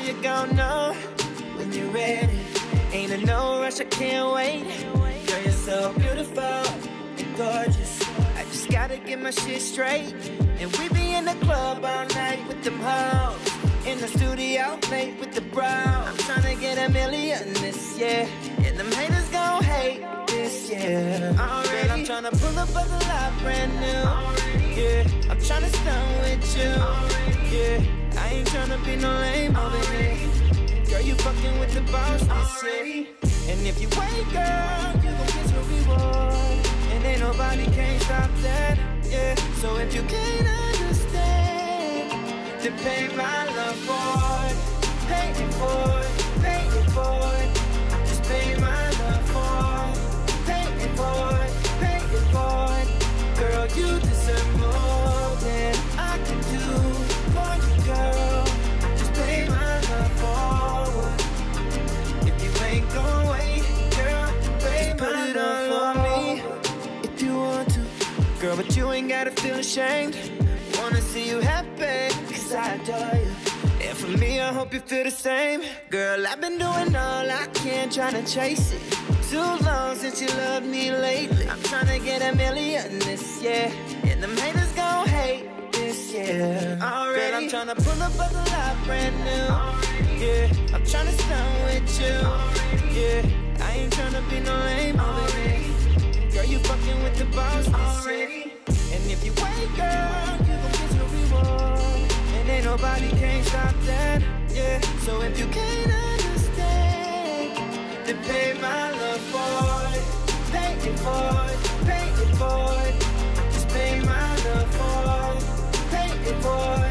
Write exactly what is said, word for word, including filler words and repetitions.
you gon' know when you're ready. Ain't a no rush, I can't wait. Girl, you're so beautiful and gorgeous. I just gotta get my shit straight. And we be in the club all night with them hoes, in the studio late with the bros. I'm tryna get a million this year, and them haters gon' hate this year. Already, girl, I'm tryna pull up a lot brand new. Already, yeah, I'm tryna stun with you. Already, yeah, I ain't tryna be no lame over here. Girl, you fucking with the boss this year. And if you wait, girl, you gon' get your reward. And ain't nobody can't stop that, yeah. So if you can't understand, then pay my love for it. Pay it for it, pay it for it. Just pay my love for it. Pay it for it, pay it for it. Girl, you deserve more than I can do for you, girl. Just pay my love forward. If you ain't gon' wait, girl, pay my love for me. If you want to, girl, but you ain't gotta feel ashamed. Wanna see you happy, cause I adore you. And for me, I hope you feel the same. Girl, I've been doing all I can, tryna chase it. Too long since you loved me lately. I'm tryna get a million this year, and them haters gon' hate this year. Already, girl, I'm tryna pull up a lot brand new. Already, yeah, I'm tryna stun with you. Already, yeah, I ain't tryna be no lame over here. Girl, you fucking with the boss this year. And if you wait, girl, you gon' get your reward. And ain't nobody can't stop that, yeah. So if you can't understand, then pay my love for it. Pay it for it, pay it for it. Just pay my love for it. Pay it for it.